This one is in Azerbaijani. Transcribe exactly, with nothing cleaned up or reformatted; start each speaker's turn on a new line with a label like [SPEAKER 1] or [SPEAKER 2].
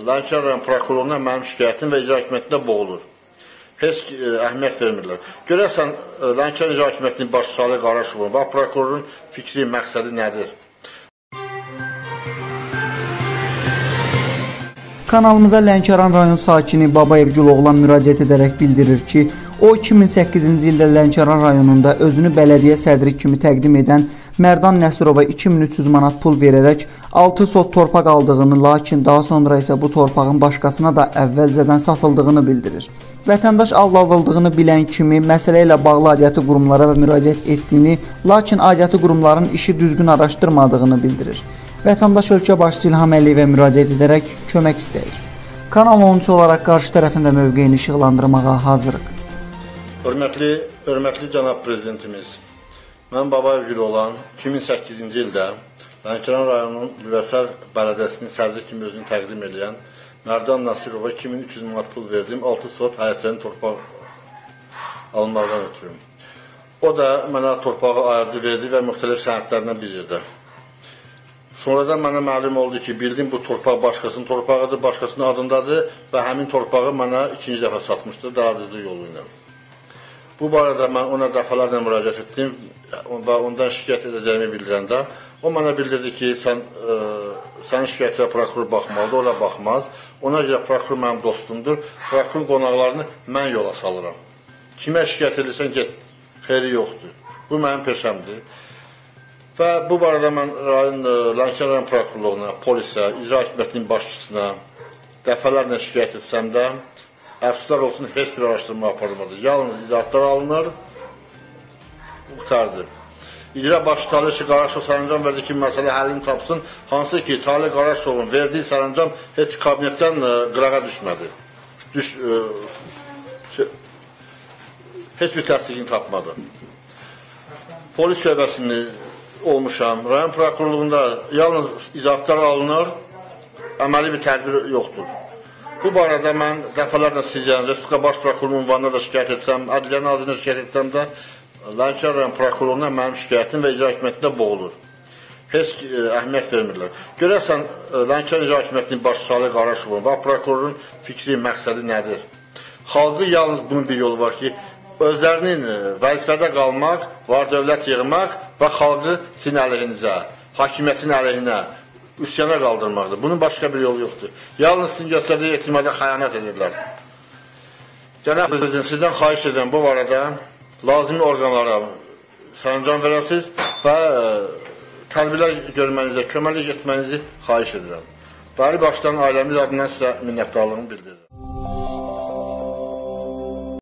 [SPEAKER 1] Lənkəran rayon prokuroruna mənim şikayətim və icra hakimiyyətində boğulur. Heç əhəmiyyət vermirlər. Görəsən, Lənkəran icra hakimiyyətinin baş Salih Qaraşovun və prokurorun fikri, məqsədi nədir?
[SPEAKER 2] Kanalımıza Lənkəran rayon sakini Babayev Güloğlan müraciət edərək bildirir ki, o iki min səkkizinci ildə Lənkəran rayonunda özünü bələdiyyə sədri kimi təqdim edən Mərdan Nəsirova iki min üç yüz manat pul verərək altı sot torpaq aldığını, lakin daha sonra isə bu torpağın başqasına da əvvəlcədən satıldığını bildirir. Vətəndaş aldadıldığını bilən kimi məsələ ilə bağlı aidiyyatı qurumlara və müraciət etdiyini, lakin aidiyyatı qurumların işi düzgün araşdırmadığını bildirir. Vətəndaş ölkə başçısı İlham Əliyevə müraciət edərək kömək istəyir. Kanal on üç olaraq qarşı tərəfində mövqeyini işıqlandırmağa hazırıq.
[SPEAKER 1] Hörmətli, hörmətli cənab prezidentimiz, mən Babayev Güloğlan iki min səkkizinci ildə Lənkəran rayonunun Lüvəsər bələdiyyəsinin sədri kimi özünü təqdim edən Mərdan Nəsirova iki min üç yüz manat pul verdim, altı sot həyətlərini torpaq alınmaqdan ötürüm. O da mənə torpağı ayırdı, verdi və müxtəlif sənədlərindən bir yerdə. Sonradan mənə məlum oldu ki, bildim bu torpaq başqasının torpağıdır, başqasının adındadır və həmin torpağı mənə ikinci dəfə satmışdır, daha düzlü yolu ilə. Bu barədə mən ona dəfələrlə müraciət etdim və ondan şikayət edəcəyimi bildirəndə, o mənə bildirdi ki, sən, ə, sənin şikayətlə prokuror baxmalıdır, o da baxmaz. Ona görə prokuror mənim dostumdur, prokurorun qonaqlarını mən yola salıram. Kimə şikayət edirsən, get, xeyri yoxdur. Bu mənim peşəmdir. Və bu barədə mən rayon, Lənkəran rayon prokurorluğuna, polisə, icra hakimiyyətinin başçısına dəfələrlə şikayət etsəm də, əfsuslar olsun, heç bir araşdırma aparılmadı. Yalnız izahatlar alınır, qurtardı. İcra başı Talih Qaraşov sərəncam verdi ki, məsələ həllini tapsın, hansı ki, Talih Qaraşovun verdiyi sərəncam heç kabinetdən qırağa düşmədi. Düş, ə, şey, heç bir təsdiqini tapmadı. Polis şöbəsini olmuşam, rayon prokurorluğunda yalnız izahatlar alınır, əməli bir tədbir yoxdur. Bu barədə mən dəfələrlə sizə, Respublika Baş Prokurorunun ünvanına da şikayət etsəm, Ədliyyə Nazirliyinə şikayət etsəm də, Lənkəran rayon prokuroruna mənim şikayətim və icra hakimiyyətində boğulur. Heç əhəmiyyət vermirlər. Görəsən, Lənkəran icra hakimiyyətinin baş Salih Qaraşovun və prokurorun fikri, məqsədi nədir? Xalqı yalnız bunun bir yolu var ki, özlərinin vəzifədə qalmaq, var dövlət yığmaq və xalqı sizin əleyhinizə, hakimiyyətin əleyhinə, üsyana qaldırmaqdır. Bunun başqa bir yolu yoxdur. Yalnız sizin göstərdiyi etimada xəyanət edirlər. Cənab prezident, sizdən xahiş edirəm bu barədə lazımi orqanlara sərəncam verəsiniz və tədbirlər görmənizə, köməklik etmənizi xahiş edirəm. Bəli, başdan ailəmiz adından sizə minnətdarlığımı bildirirəm.